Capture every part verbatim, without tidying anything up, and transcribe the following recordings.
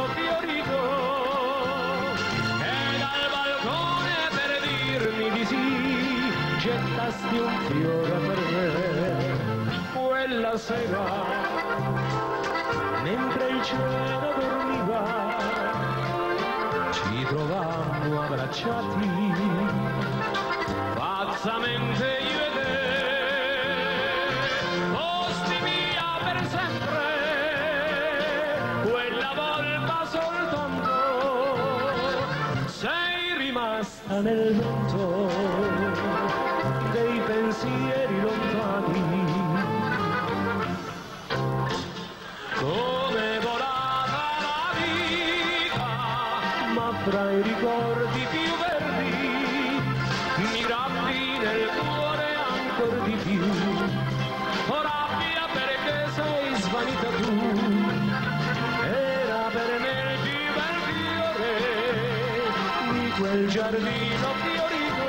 fiorito e dal balcone per dirmi di sì gettasti un fiore per me. Quella sera mentre il cielo dormiva ci trovammo abbracciati pazzamente io e te, posti via per sempre, quella volta soltanto sei rimasta nel vento dei pensieri lontani, come volata la vita, ma fra i ricordi più verdi mi grappi nel cuore ancor di più, ho rabbia perché sei svanita tu, era per me il più bel fiore di quel giardino fiorito,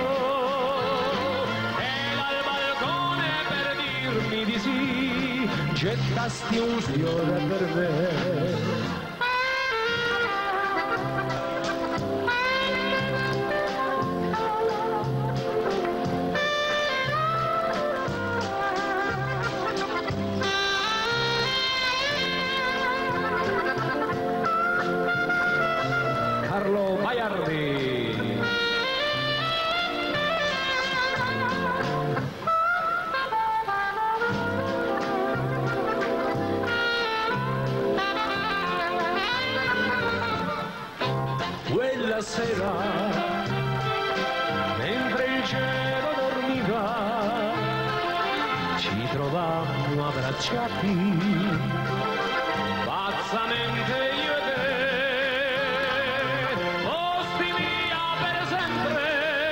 e dal balcone per dirmi di sì gettasti un fiore per me. Carlo Baiardi. Quella sera, mentre il cielo dormiva, ci trovammo abbracciati, pazzamente io e te, posti via per sempre,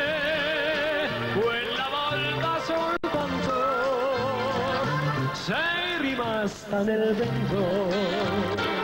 quella volta soltanto sei rimasta nel vento